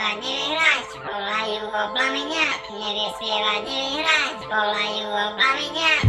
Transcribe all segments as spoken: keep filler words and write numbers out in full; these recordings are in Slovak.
spievať, nevie hrať, volajú ho Plameniak, nevie spievať, nevie hrať, volajú ho Plameniak.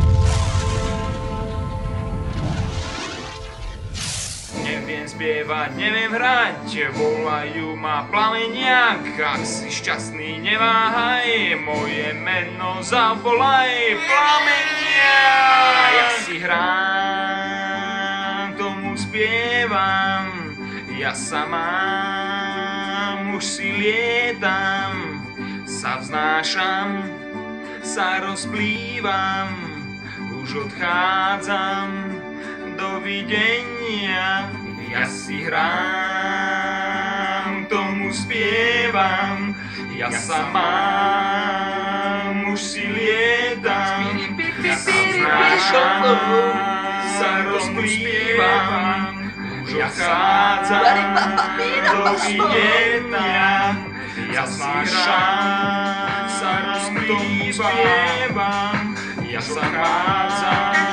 Neviem spievať, neviem hrať, volajú ma Plameniak. Ak si šťastný, neváhaj, moje meno zavolaj, Plameniak. Ja si hrám, tomu spievam, ja sa mám, už si lietam, sa vznášam, sa rozplývam, už odchádzam, dovidenia. Ja si hrám, tomu spievam, ja sa mám, už si lietam, ja sa vznášam, sa rozplývam, už odchádzam, dovidenia. Ja si hrám, sa rozplývam, ja sa odchádzam,